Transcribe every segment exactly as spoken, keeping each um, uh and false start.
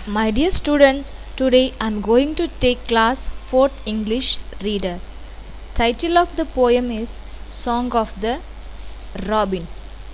My dear students, today I am going to take class fourth English Reader. Title of the poem is Song of the Robin.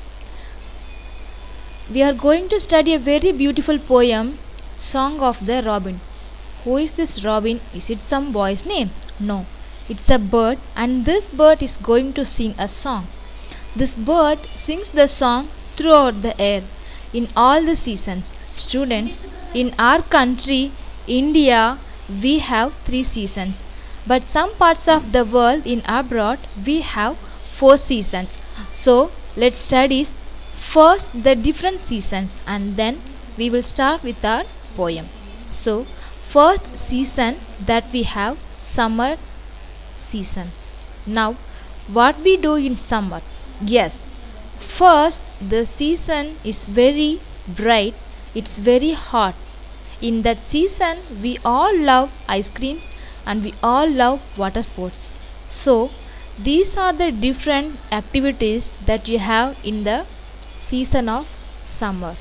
We are going to study a very beautiful poem, Song of the Robin. Who is this Robin? Is it some boy's name? No, it's a bird, and this bird is going to sing a song. This bird sings the song throughout the air in all the seasons. Students, in our country, India, we have three seasons. But some parts of the world in abroad, we have four seasons. So, let's study first the different seasons and then we will start with our poem. So, first season that we have summer season. Now, what we do in summer? Yes, first the season is very bright, it's very hot. In that season we all love ice creams and we all love water sports. So these are the different activities that you have in the season of summer.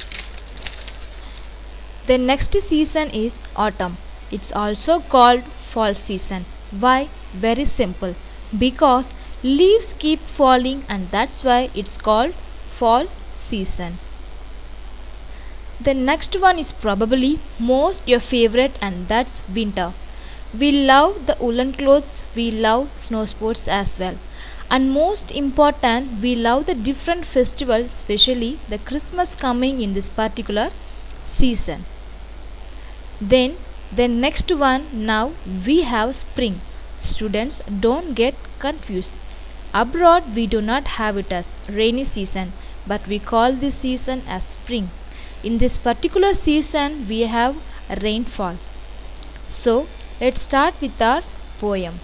The next season is autumn. It's also called fall season. Why? Very simple. Because leaves keep falling and that's why it's called fall season. The next one is probably most your favorite and that's winter. We love the woolen clothes, we love snow sports as well. And most important, we love the different festivals, especially the Christmas coming in this particular season. Then the next one, now we have spring. Students, don't get confused. Abroad we do not have it as rainy season, but we call this season as spring. In this particular season we have rainfall. So let's start with our poem.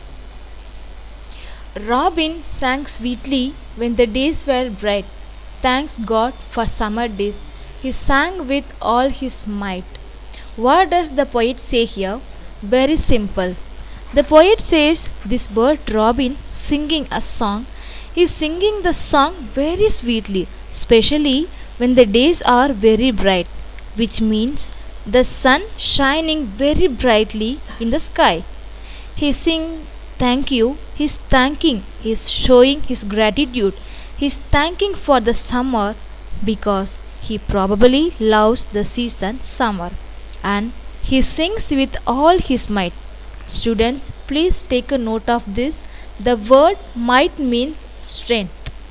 Robin sang sweetly when the days were bright. Thanks God for summer days. He sang with all his might. What does the poet say here? Very simple. The poet says this bird Robin singing a song is singing the song very sweetly, especially when the days are very bright, which means the sun shining very brightly in the sky. He sing thank you, he's thanking, he's showing his gratitude, he's thanking for the summer because he probably loves the season summer and he sings with all his might. Students, please take a note of this. The word might means strength.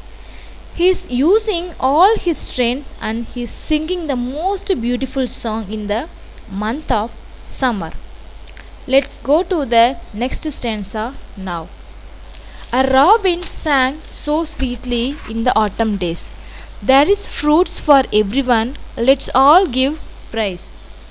He is using all his strength and he is singing the most beautiful song in the month of summer. Let's go to the next stanza now. A robin sang so sweetly in the autumn days. There is fruits for everyone, let's all give praise.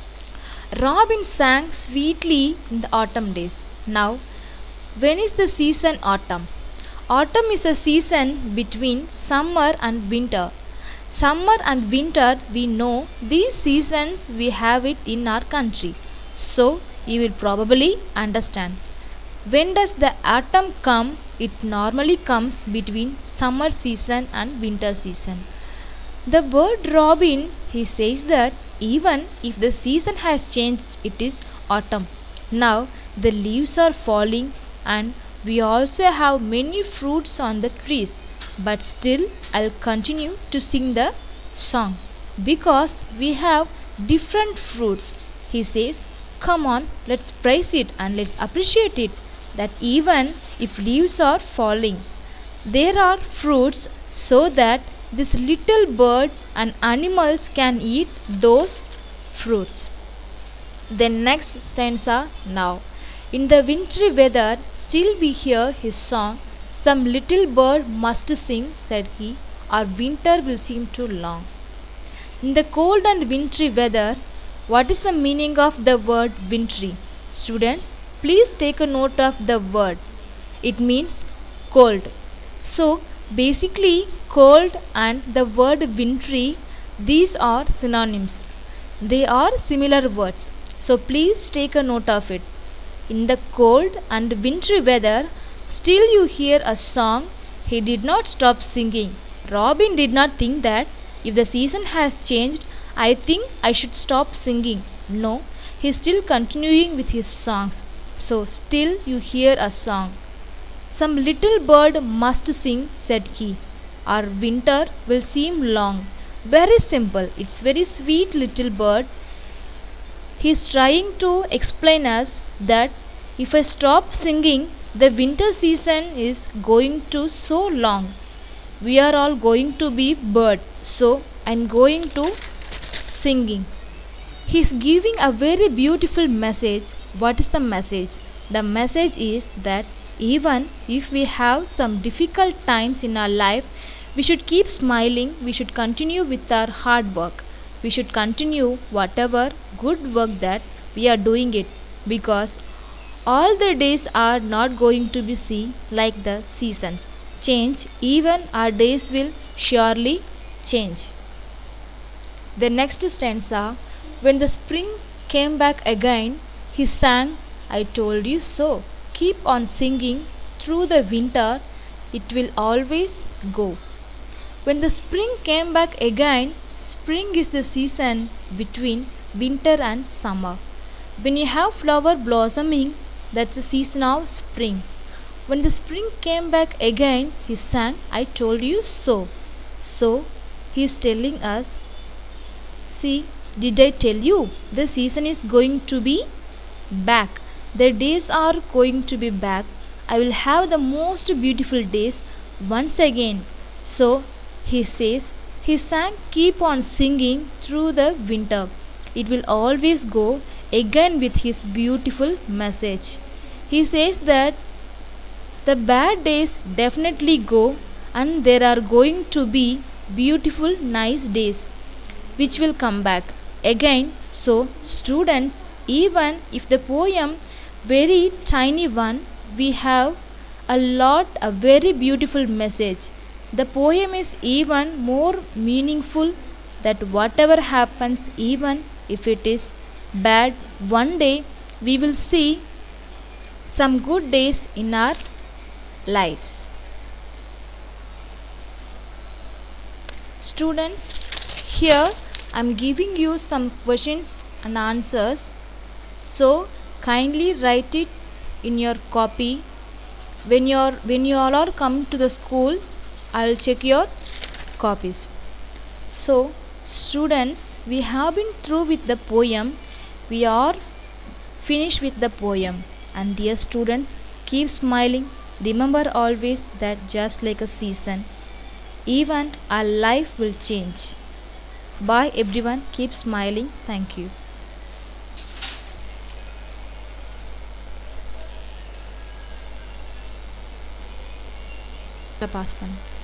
Robin sang sweetly in the autumn days. Now, when is the season autumn? Autumn is a season between summer and winter. Summer and winter, we know these seasons we have it in our country. So, you will probably understand. When does the autumn come? It normally comes between summer season and winter season. The bird Robin, he says that even if the season has changed, it is autumn. Now, the leaves are falling and we also have many fruits on the trees, but still I'll continue to sing the song because we have different fruits. He says, come on, let's praise it and let's appreciate it that even if leaves are falling, there are fruits so that this little bird and animals can eat those fruits. The next stanza now. In the wintry weather, still we hear his song. Some little bird must sing, said he, or winter will seem too long. In the cold and wintry weather, what is the meaning of the word wintry? Students, please take a note of the word. It means cold. So, basically, cold and the word wintry, these are synonyms. They are similar words. So, please take a note of it. In the cold and wintry weather, still you hear a song. He did not stop singing. Robin did not think that if the season has changed, I think I should stop singing. No, he's still continuing with his songs. So still you hear a song. Some little bird must sing, said he. Our winter will seem long. Very simple. It's very sweet little bird. He's trying to explain us that if I stop singing, the winter season is going to so long. We are all going to be bird. So I'm going to singing. He's giving a very beautiful message. What is the message? The message is that even if we have some difficult times in our life, we should keep smiling, we should continue with our hard work. We should continue whatever good work that we are doing it, because all the days are not going to be seen like the seasons change. Even our days will surely change. The next stanza, when the spring came back again, he sang, I told you so. Keep on singing through the winter, it will always go. When the spring came back again, spring is the season between winter and summer. When you have flower blossoming, that's the season of spring. When the spring came back again, he sang, I told you so. So, he is telling us, see, did I tell you? The season is going to be back. The days are going to be back. I will have the most beautiful days once again. So, he says, he sang, keep on singing through the winter. It will always go, again with his beautiful message. He says that the bad days definitely go, and there are going to be beautiful, nice days which will come back again. So, students, even if the poem very tiny one, we have a lot, a very beautiful message. The poem is even more meaningful, that whatever happens, even if it is bad, one day we will see some good days in our lives. Students, here I am giving you some questions and answers. So kindly write it in your copy. When you are when you all are coming to the school, I will check your copies. So students, we have been through with the poem. We are finished with the poem. And dear students, keep smiling. Remember always that just like a season, even our life will change. Bye everyone. Keep smiling. Thank you. Pass pan.